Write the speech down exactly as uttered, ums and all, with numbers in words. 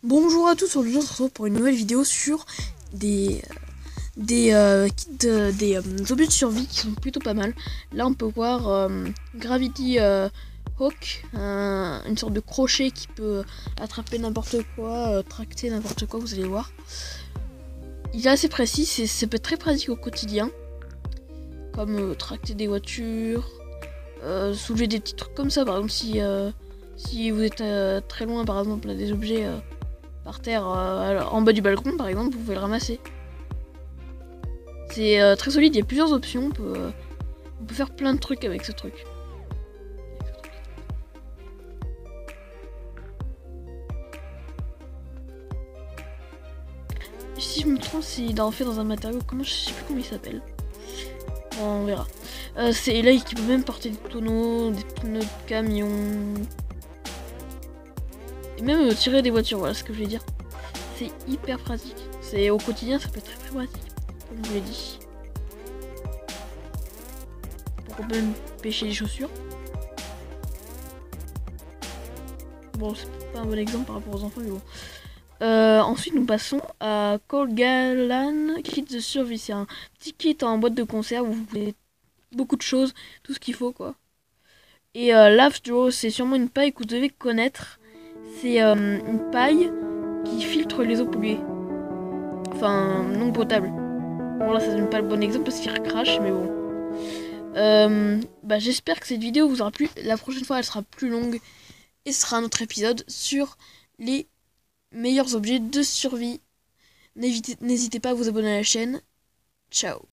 Bonjour à tous, aujourd'hui on se retrouve pour une nouvelle vidéo sur des des euh, kits, euh, des euh, objets de survie qui sont plutôt pas mal. Là on peut voir euh, Gravity euh, Hawk, un, une sorte de crochet qui peut attraper n'importe quoi, euh, tracter n'importe quoi, vous allez voir. Il est assez précis, ça peut être très pratique au quotidien, comme euh, tracter des voitures, euh, soulever des petits trucs comme ça, par exemple si, euh, si vous êtes euh, très loin par exemple des objets euh, par terre, euh, en bas du balcon par exemple, vous pouvez le ramasser. C'est euh, très solide, il y a plusieurs options, on peut, euh, on peut faire plein de trucs avec ce truc. Si je me trompe, c'est en fait dans un matériau, comment je sais plus comment il s'appelle. Bon, on verra. Euh, c'est là qui peut même porter des tonneaux, des pneus de camion. Et même euh, tirer des voitures, voilà ce que je voulais dire. C'est hyper pratique. C'est au quotidien, ça peut être très très pratique, comme je vous l'ai dit. Pour même pêcher les chaussures. Bon, c'est pas un bon exemple par rapport aux enfants, mais bon. Euh, ensuite, nous passons à Colgalan Kit de survie. C'est un petit kit en boîte de conserve où vous pouvez beaucoup de choses, tout ce qu'il faut, quoi. Et euh, Lavestraw, c'est sûrement une paille que vous devez connaître. C'est euh, une paille qui filtre les eaux polluées. Enfin, non potable. Bon, là, ça donne pas le bon exemple parce qu'il recrache, mais bon. Euh, bah, j'espère que cette vidéo vous aura plu. La prochaine fois, elle sera plus longue. Et ce sera un autre épisode sur les meilleurs objets de survie. N'hésitez pas à vous abonner à la chaîne. Ciao.